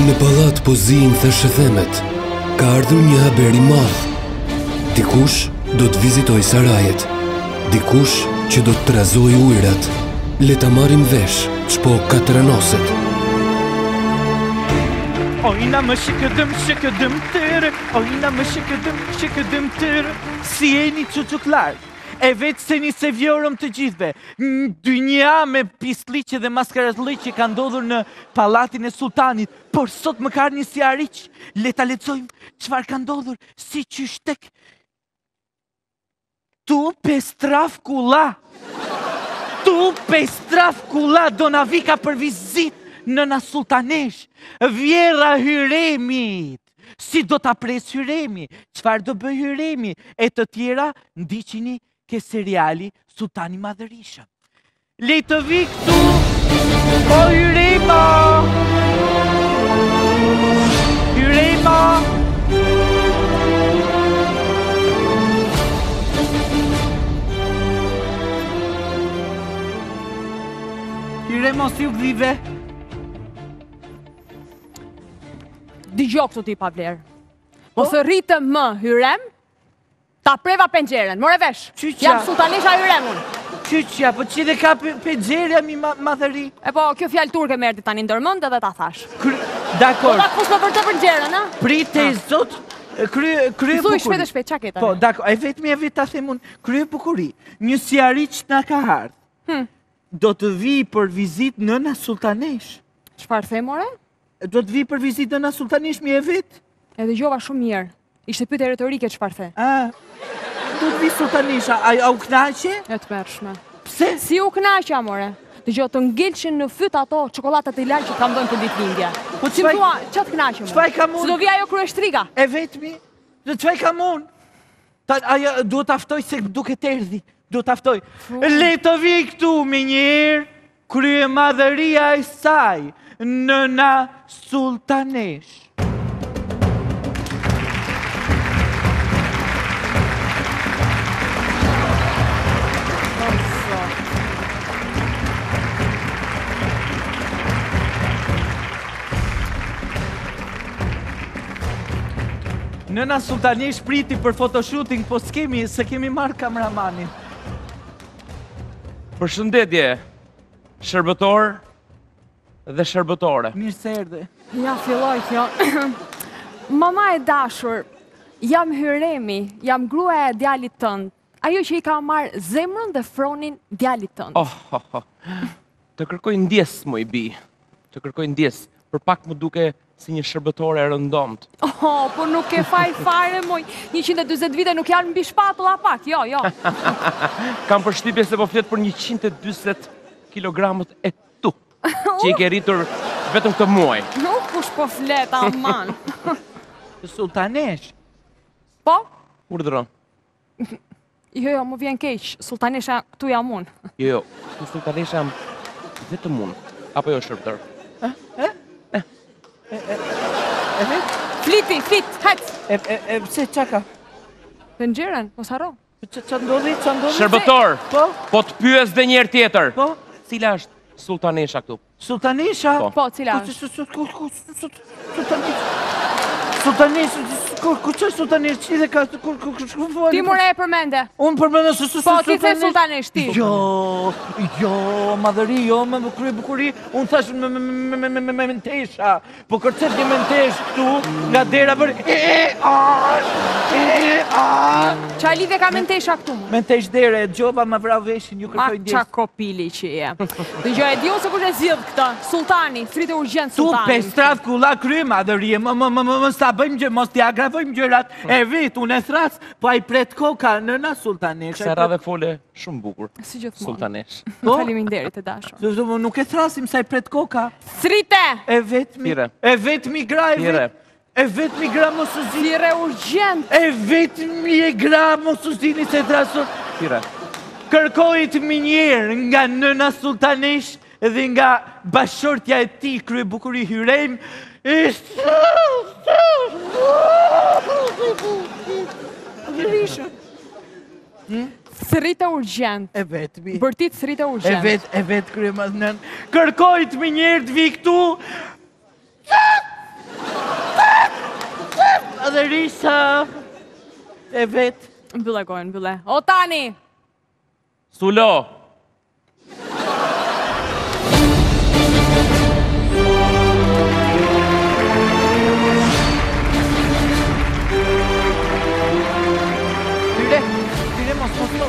Në pallat po zihin thashëthemet. Ka ardhur një haber i madh. Dikush do të vizitoj Sarajet. Dikush që do të trazoj ujrat. Le ta marrim vesh, ç'po katranoset. Ojna më shikëdëm tërë, ojna më shikëdëm tërë, si jeni çuçuklar. E vetë se një se vjorëm të gjithve. Dynja me pisliqe dhe maskaratliqe ka ndodhur në palatin e sultanit, por sot më ka një si ariq. Le ta lexojmë çfarë ka ndodhur, si qyshtek. Tu pestraf kula. Tu pestraf kula do na vika për vizit nëna sultanesh, vjera Hyrremit. Si do ta pres Hyrremi? Çfarë do bëj Hyrremi? E të tjera ndiqini ke seriali Sultani Madhërishëm. Le të vi këtu, o Hyrrema! Hyrrema! Hyrrema, si u gdhive? Dëgjoj këtu ti pa vlerë. Mos rritë më Hyrrem, ta preva penxeren, more vesh. Jam sultanesha Hyrremun. Qyqja, po që dhe ka penxerja mi madhëri? E po, kjo fjalë turke më erdhi tani ndërmend edhe ta thash. Dakor. Po ta kush më për të penxeren, a? Prite zot, krye bukuri. Thuaj shpejt e shpejt, çka ke tani? Po, dakor, e vetëm ta them unë, krye bukuri. Një si ariq na ka ardhur. Do të vi për vizit nëna sultanesh. Çfarë the more? Do të vi për vizit nëna sultanesh mi e vet? E dëgjova shumë mirë. Ishte pyetje retorike çfarë the. Do të vi sultanesha, a u knaqe? E të mërshme. Pse? Si u knaqe, amore? Dëgjoj, të ngilshin në fyt ato çokoladat e lartë që kam dhënë për ditëlindje. Po si thua, ç'a të knaqem? Çfarë kam unë? Si do vi ajo kryeshtriga? E vetmi? Çfarë kam unë? Ajo duhet taftoj se duket erdhi. Duhet taftoj. Le të vi këtu me njëherë krye madhëria e saj, nëna sultanesh. Nëna sultanesh priti për fotoshooting, po se kemi marrë kameramanin. Përshëndetje, shërbëtor dhe shërbëtore. Mirë se erdhe. Ja, filloj kjo. Mama e dashur, jam Hyrremi, jam gruaja e djalit tënd. Ajo që i ka marrë zemrën dhe fronin djalit tënd. Të kërkoj ndjes, moj bi. Të kërkoj ndjes. Për pak më duke si një shërbëtore e rëndomt. Po nuk e faj fare, moj. 140 vite nuk janë mbi shpatulla pak, jo. Kam përshtypje se po flet për 140 kilogramët e tu, që i ke rritur vetëm këtë muaj. Nuk kush po flet, aman. Sultanesh? Po? Urdhëron. Jo, më vjen keq. Sultanesha këtu jam unë. Jo, tu sultanesha jam vetëm unë. Apo jo shërbëtor? Flit, hec! E pse çaka? Penxeren, mos harro. Qa ndodhi? Shërbëtor, po të pyes dhe njerë tjetër. Po? Cila është sultanesha këtu? Sultanesha? Po, cila është? Sultanesha, ku që sultanesh që dhe ka... Ti more e përmende. Unë përmende së Po, ti the sultanesh, ti. Jo, madhëri, jo, me krye bukuri. Unë thash me mentesha. Po kërcet një mentesh këtu, nga dera për... Qa lidhe ka mentesha këtu? Mentesh dere, gjova ma vrau veshin, ju kërkoj ndjes. Ma qa kopili që je. Dhe gjo, e di unë se kush e zhjith këta. Sultani, frite urgjent sultani. Tu pestrat kula krye, madhëri, më sta bëjmë gjë, mos t'i agravojmë gjërat e vit, unë e thras, po a i pret koka nëna sultanesh. Kësa radhe fole shumë bukur. Si gjithmonë. Sultanesh. Faleminderit e dashur. Nuk e thrasim sa i pret koka. Thrite! E vetmi gra, e vetmi gra mos u zini. Thire urgjent. E vetmi e gra mos u zini se trasur. Thire. Kërkojit më njerë nga nëna sultanesh dhe nga bashortja e ti, krye bukuri Hyrrem, Thrite urgjent. E vetëmi. Bërtit thrite urgjent. E vetë krye madhënën. Kërkojt me njerë të vi këtu. madhërishëm. E vetë. Mbylle gojën, mbylle. O tani! Sulo! Hyre mos lo.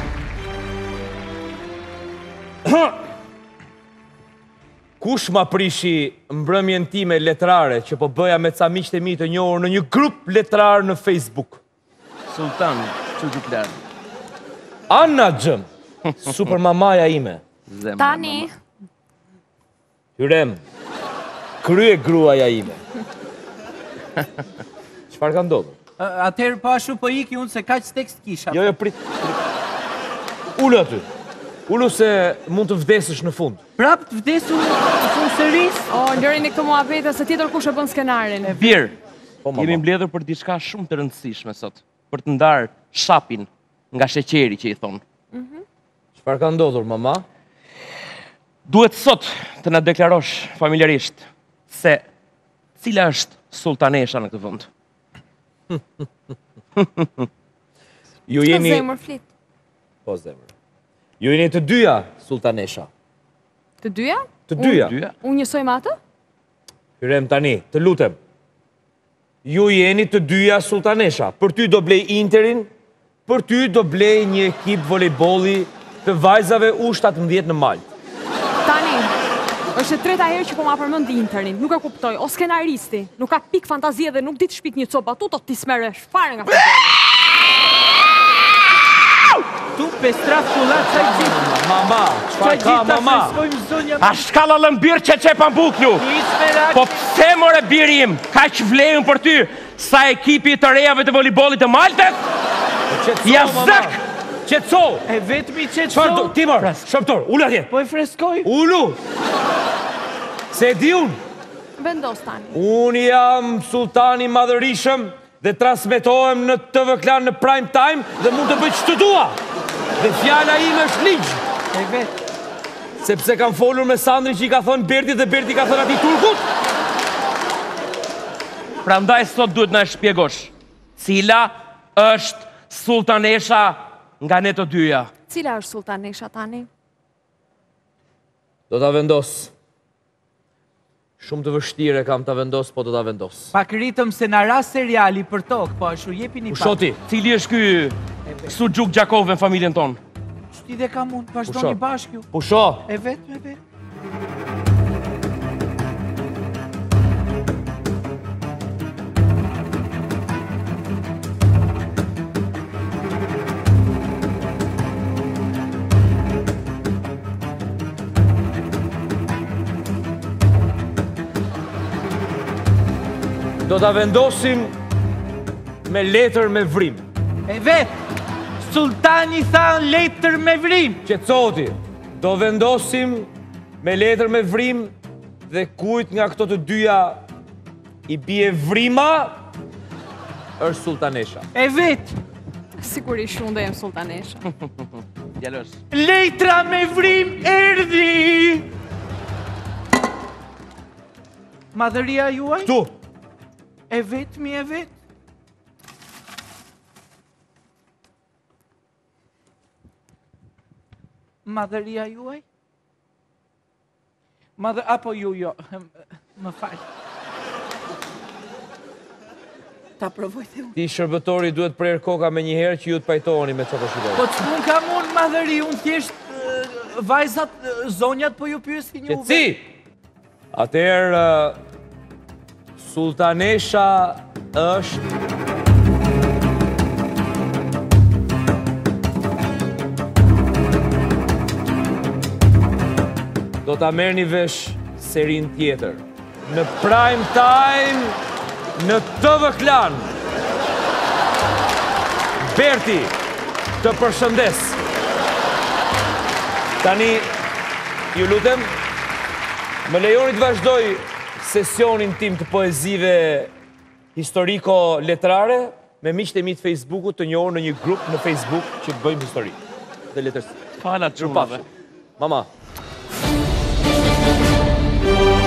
Kush ma prishi mbrëmjen time letrare që po bëja me ca miqtë e mi të njohur në një grup letrar në Facebook? Sultan, që gjuklar. Anna Gjëm, super mamaja ime. Tani! Hyrrem, krye gruaja ime. Çfarë ka ndodhur? Atëherë pashu po iki unë se kaq tekst kisha. Jo, prit. Ullu aty. Ullu se mund të vdesësh në fund. Prap të vdesu në fund seris? O, lërini këtë muhabete se tjetër kush e bën skenarin. Birë, Po, mama. jemi mbledhur për diçka shumë të rëndësishme sot. Për të ndarë shapin nga sheqeri që i thonë. Çfarë ka ndodhur, mama? Duhet sot të na deklarosh familjarisht se cila është sultanesha në këtë vend. Ju jeni... Zemër flit. Po, zemër. Ju jeni të dyja sultanesha. Të dyja? Të dyja. Unë njësoj me atë? Hyrrem tani, të lutem. Ju jeni të dyja sultanesha. Për ty do blej Interin, për ty do blej një ekip volejbolli të vajzave U17 në Maltë. Tani, është e treta herë që po ma përmend Interin. Nuk e kuptoj. O skenaristi, nuk ka pik fantazie dhe nuk di të shpik një copë batuto, ti smeresh fare nga futbolli. Tu pestraf kullat qaj gjithë. Mama, çfarë ka mama? A shkalla lëmbirë që që pambuklu? Po pse more birim, ka që vlejën për ty, sa ekipi të rejave të volejbollit të Maltet? Ja zëk! Qetso! E vetëmi që Çfarë do? Timor, shëptor, ullu atje. Po e freskoj. Ullu! Se e di unë. Vendos tani. Unë jam sultani madhërishëm dhe transmetohem në TV Klan në prime time dhe mund të bëj ç'të dua. Dhe fjala ime është ligj. E vetë. Sepse kam folur me Sandrin që i ka thënë Berti dhe Berti ka thënë atij turkut. Prandaj sot duhet na shpjegosh, cila është sultanesha nga ne të dyja. Cila është sultanesha tani? Do ta vendos. Shumë të vështirë kam ta vendos, po do ta vendos. Pak ritëm se na ras seriali për tokë, po ashu jepi një pak. Ushoti. Cili është ky Suxhuk Gjakove në familjen tonë? Shti dhe kam unë, vazhdo një bashkju. Pusho. E vetë, e vetë. Do ta vendosim me letër me vrim. E vetë. Sultani tha letër me vrim. Qetësoti, do vendosim me letër me vrim dhe kujt nga këto të dyja i bie vrima është sultanesha. E vetë. Sigurisht unë do jem sultanesha. Djalosh. Letra me vrim erdhi. Madhëria juaj? Tu. E vetëmi, e vetë. Madhëria juaj? Apo ju, jo, më falë. Ta provoj të unë. Ti shërbëtori duhet prerë koka me njëherë që ju të pajtoheni me çfarë po shikoj. Po që unë kam unë madhëri, unë thjesht vajzat, zonjat po ju pyesi një uve. Qetësi! Atëherë sultanesha është do ta merrni vesh serin tjetër. Në prime time, në TV Klan. Berti, të përshëndes. Tani, ju lutem, më lejoni të vazhdoj sesionin tim të poezive historiko-letrare me miqtë e mi të Facebookut të njohur në një grup në Facebook që të bëjmë histori dhe letërsi. Falat çunave. Mama.